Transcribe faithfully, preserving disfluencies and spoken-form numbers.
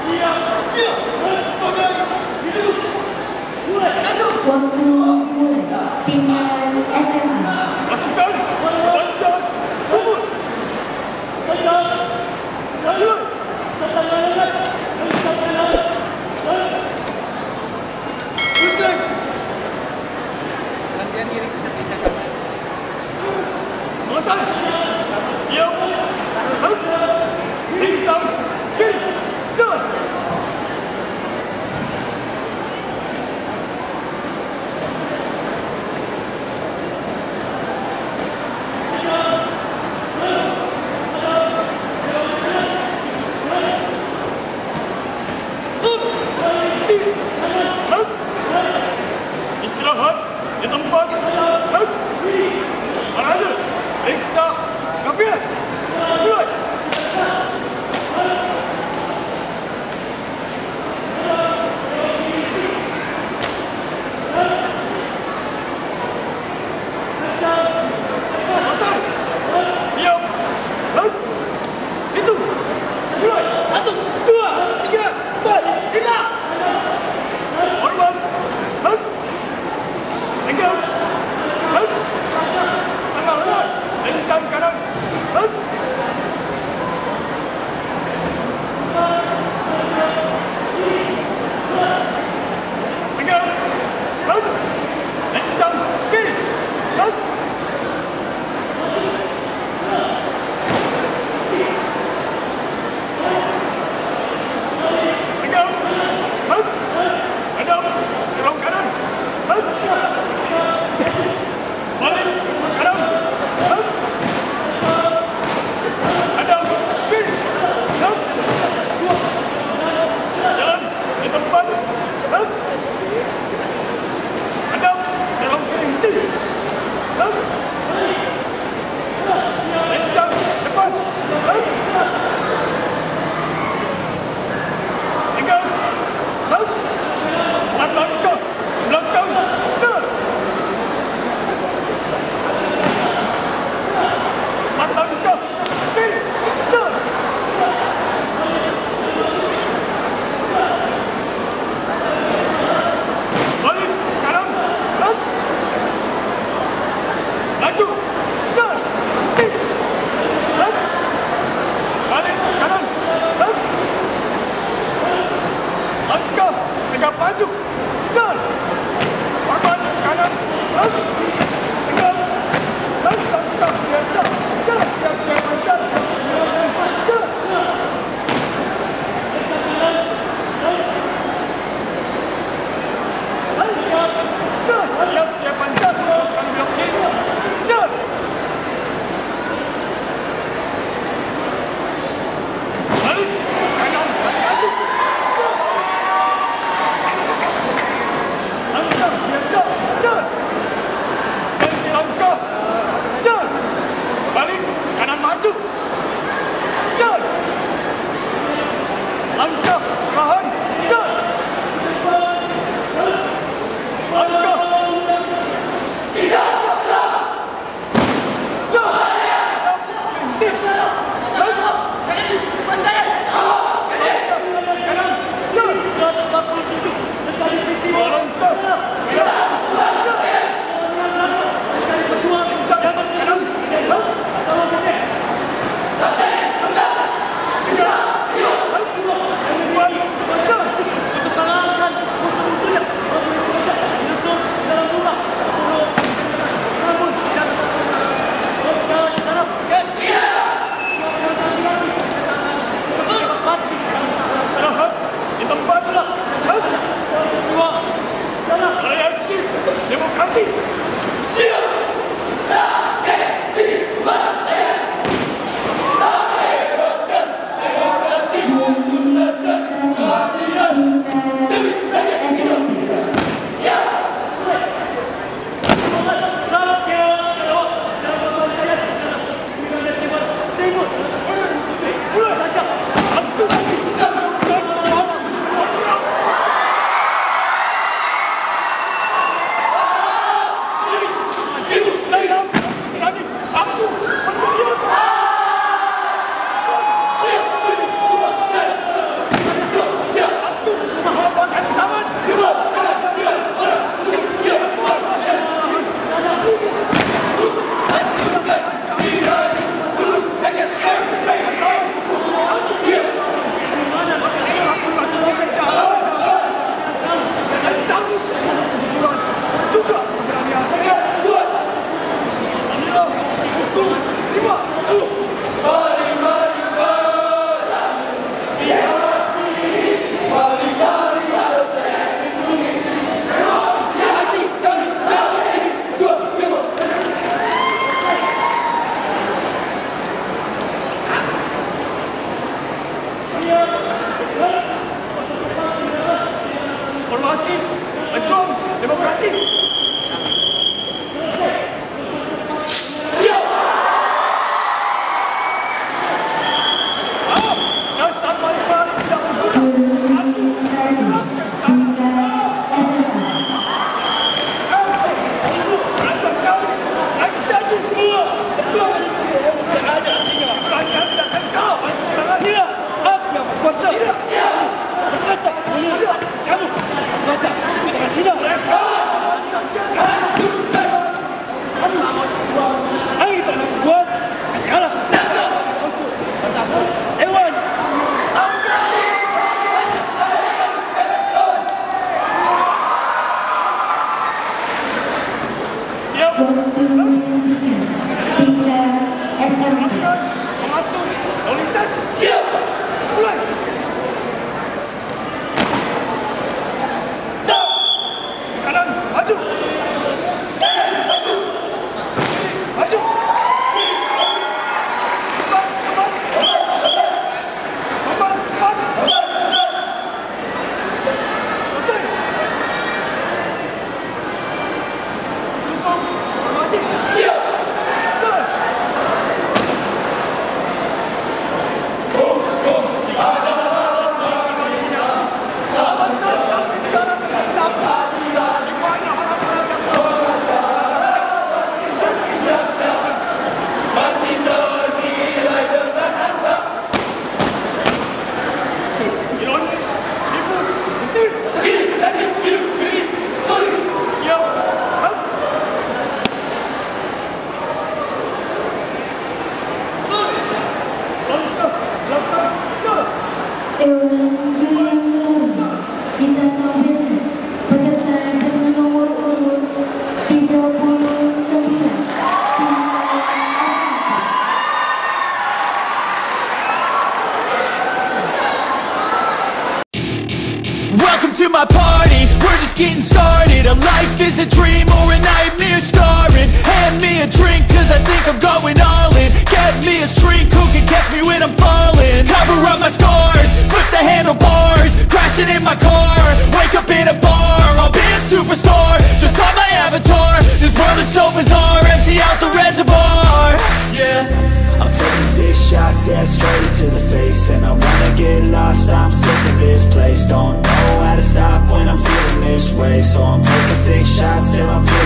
Waktu mulai timnas S M A. Pasukan lanjut kubur. Latihan diri seperti cakap. Selesai. Siap. Hitam. Kiri. Jalan. Istirahat di tempat. Arahnya, periksa kafilah. Mulai. Selesai. Siap. Hitung. Mulai. Satu, dua, tiga, empat, lima. Hormat. Hak. Tegak. Hak. Tangan lebar. Lencang kanan. Hak. Tegak. Hak. Lencang kiri. Hak. Tegak. Hak. Hadap. Serong kanan. Hak. Balik. Kanan. Hak. Hadap. Kiri. Hak. Jalan di tempat. Hak. Hadap. Serong kiri. Henti. Hak. Lencang depan. Hak. Tegak. Hak. Empat langkah belakang. Jalan. Empat langkah kiri. Jalan. Balik kanan. Hak. Laju. Jalan. Kiri. Hak. Balik kanan. Hak. Langkah tegak maju. Jalan. Hormat kanan. Hak. Tegak. Hak. Langkah biasa. Jalan. Yang yang jalan. Jalan. Jalan. Yang yang panjang. Bukan belok kiri. Jalan. Balik kanan. Maju. Langkah biasa. Jalan. Ganti langkah. Jalan. Balik kanan maju. Jalan. Langkah perlahan. Jalan. Langkah. Bisa. Jalan. Berhenti. Maju. Kanan. Jalan. Dua langkah. Jalan. Kanan. Hak. Dewan Juri yang terhormat, kita tampilkan peserta dengan nomor urut tiga puluh sembilan. Welcome to my party, we're just getting started. A life is a dream or a nightmare scarring. Hand me a drink cause I think I'm going all in. Get me a shrink who can catch me when I'm falling. Cover up my scars, flip the handlebars, crashing in my car, wake up in a bar. I'll be a superstar, just on my avatar. This world is so bizarre, empty out the reservoir. Yeah, I'm taking six shots, yeah, straight to the face. And I wanna get lost, I'm sick of this place. Don't know how to stop when I'm feeling this way. So I'm taking six shots till I'm feeling